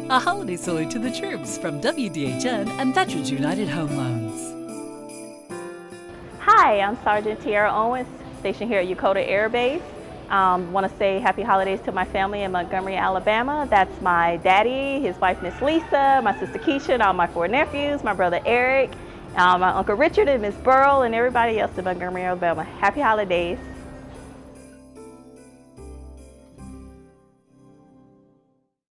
A holiday salute to the troops from WDHN and Veterans United Home Loans. Hi, I'm Sergeant Tiara Owens, stationed here at Yokota Air Base. Want to say happy holidays to my family in Montgomery, Alabama. That's my daddy, his wife Miss Lisa, my sister Keisha, and all my 4 nephews, my brother Eric, my Uncle Richard and Miss Burl, and everybody else in Montgomery, Alabama. Happy holidays.